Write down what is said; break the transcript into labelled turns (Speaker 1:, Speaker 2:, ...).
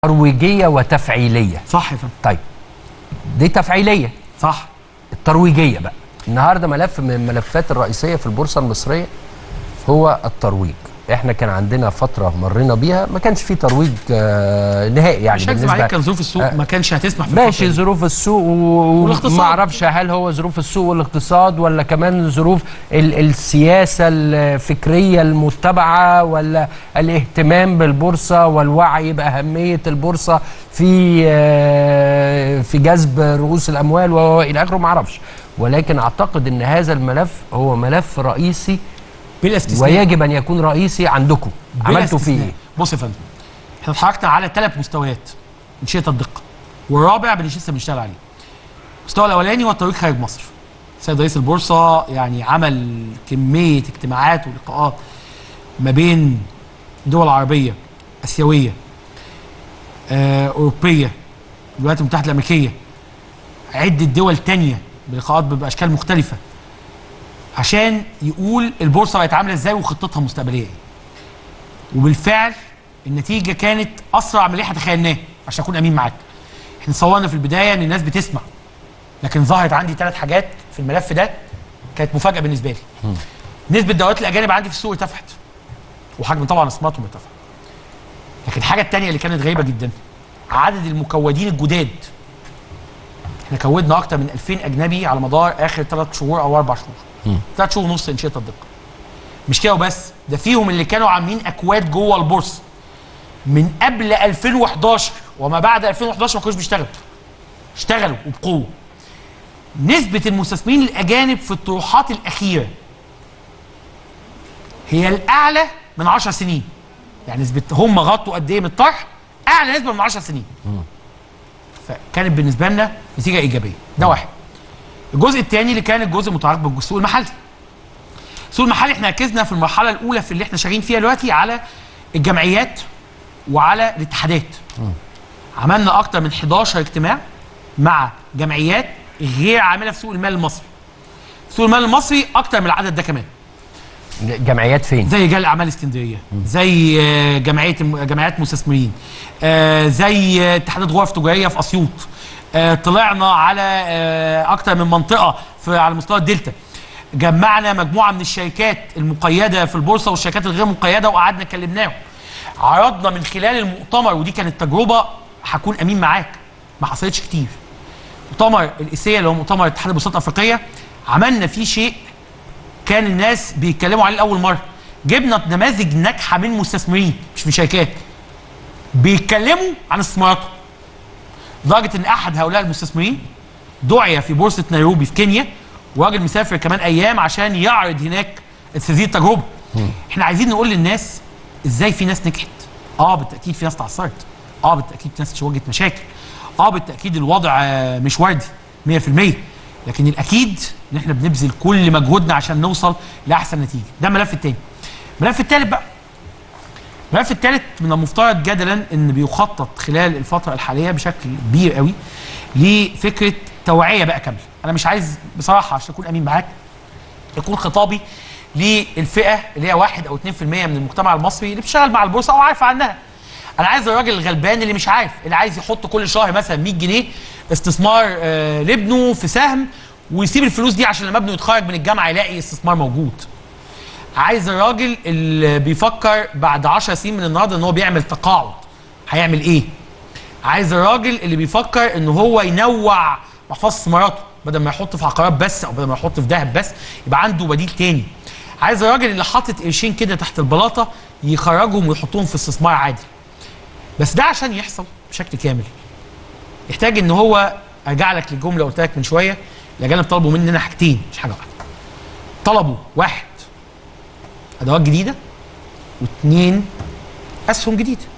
Speaker 1: ترويجيه وتفعيليه.
Speaker 2: صح يا فندم.
Speaker 1: طيب دي تفعيليه.
Speaker 2: صح.
Speaker 1: الترويجيه بقى النهارده ملف من الملفات الرئيسيه في البورصه المصريه هو الترويج. احنا كان عندنا فتره مرينا بيها ما كانش في ترويج نهائي، يعني
Speaker 2: مش هكذب عليك كان ظروف السوق ما كانش هتسمح في
Speaker 1: ماشي ظروف السوق وما اعرفش هل هو ظروف السوق والاقتصاد ولا كمان ظروف السياسه الفكريه المتبعه ولا الاهتمام بالبورصه والوعي باهميه البورصه في جذب رؤوس الاموال والى اخره، ما اعرفش، ولكن اعتقد ان هذا الملف هو ملف رئيسي
Speaker 2: بلا استثناء
Speaker 1: ويجب ان يكون رئيسي عندكم. عملتوا فيه ايه؟
Speaker 2: بص يا فندم، احنا اتحركنا على 3 مستويات من شده الدقه، والرابع لسه بنشتغل عليه. المستوى الاولاني هو الترويج خارج مصر. السيد رئيس البورصه يعني عمل كميه اجتماعات ولقاءات ما بين دول عربيه، اسيويه، اوروبيه، الولايات المتحده الامريكيه، عده دول ثانيه بلقاءات باشكال مختلفه، عشان يقول البورصه بقت عامله ازاي وخطتها المستقبليه ايه. وبالفعل النتيجه كانت اسرع من اللي احنا تخيلناه. عشان اكون امين معاك، احنا صورنا في البدايه ان الناس بتسمع، لكن ظهرت عندي 3 حاجات في الملف ده كانت مفاجاه بالنسبه لي. نسبه دورات الاجانب عندي في السوق ارتفعت، وحجم طبعا استثماراتهم ارتفع. لكن الحاجه الثانيه اللي كانت غريبه جدا، عدد المكودين الجداد. احنا كودنا اكتر من 2000 اجنبي على مدار اخر 3 شهور او 4 شهور. 3 شهور ونص ان شئت الدقه. مش كده وبس، ده فيهم اللي كانوا عاملين اكواد جوه البورصه من قبل 2011 وما بعد 2011 ما كانوش بيشتغلوا. اشتغلوا وبقوه. نسبه المستثمرين الاجانب في الطروحات الاخيره هي الاعلى من 10 سنين. يعني نسبه هم غطوا قد ايه من الطرح؟ اعلى نسبه من 10 سنين. فكانت بالنسبه لنا نتيجه ايجابيه. ده واحد. الجزء الثاني اللي كان الجزء المتعلق بالسوق المحلي. السوق المحلي احنا ركزنا في المرحله الاولى في اللي احنا شغالين فيها دلوقتي على الجمعيات وعلى الاتحادات. عملنا اكتر من 11 اجتماع مع جمعيات غير عامله في سوق المال المصري. سوق المال المصري اكتر من العدد ده كمان.
Speaker 1: جمعيات فين؟
Speaker 2: زي رجال اعمال اسكندريه، زي جمعيات مستثمرين، زي اتحادات غرف تجاريه في اسيوط. طلعنا على اكتر من منطقه على مستوى الدلتا. جمعنا مجموعه من الشركات المقيده في البورصه والشركات الغير مقيده وقعدنا كلمناهم. عرضنا من خلال المؤتمر، ودي كانت تجربه هكون امين معاك ما حصلتش كتير. مؤتمر الاسيه اللي هو مؤتمر اتحاد البورصات الافريقيه، عملنا فيه شيء كان الناس بيتكلموا عليه لاول مره. جبنا نماذج ناجحه من مستثمرين مش من شركات بيتكلموا عن استثماراتهم. لدرجه ان احد هؤلاء المستثمرين دعي في بورصه نيروبي في كينيا، وراجل مسافر كمان ايام عشان يعرض هناك هذه التجربه. احنا عايزين نقول للناس ازاي في ناس نجحت. بالتاكيد في ناس تعثرت. بالتاكيد في ناس واجهت مشاكل. بالتاكيد الوضع مش وردي 100%، لكن الاكيد ان احنا بنبذل كل مجهودنا عشان نوصل لاحسن نتيجه. ده الملف الثاني. الملف الثالث بقى، الملف الثالث من المفترض جدلا ان بيخطط خلال الفتره الحاليه بشكل كبير قوي لفكره توعيه بقى كامله. انا مش عايز بصراحه عشان اكون امين معاك يكون خطابي للفئه اللي هي 1 أو 2% من المجتمع المصري اللي بيشتغل مع البورصه او عارف عنها. انا عايز الراجل الغلبان اللي مش عارف، اللي عايز يحط كل شهر مثلا 100 جنيه استثمار لابنه في سهم ويسيب الفلوس دي عشان لما ابنه يتخرج من الجامعه يلاقي استثمار موجود. عايز الراجل اللي بيفكر بعد 10 سنين من النهارده ان هو بيعمل تقاعد هيعمل ايه. عايز الراجل اللي بيفكر ان هو ينوع محفظه استثماراته، بدل ما يحط في عقارات بس او بدل ما يحط في ذهب بس يبقى عنده بديل تاني. عايز الراجل اللي حاطط قرشين كده تحت البلاطه يخرجهم ويحطهم في استثمار عادي. بس ده عشان يحصل بشكل كامل يحتاج ان هو ارجع لك للجمله قلت لك من شويه، الاجانب طلبوا مننا حاجتين مش حاجه واحده. طلبوا 1 ادوات جديده، و2 اسهم جديده.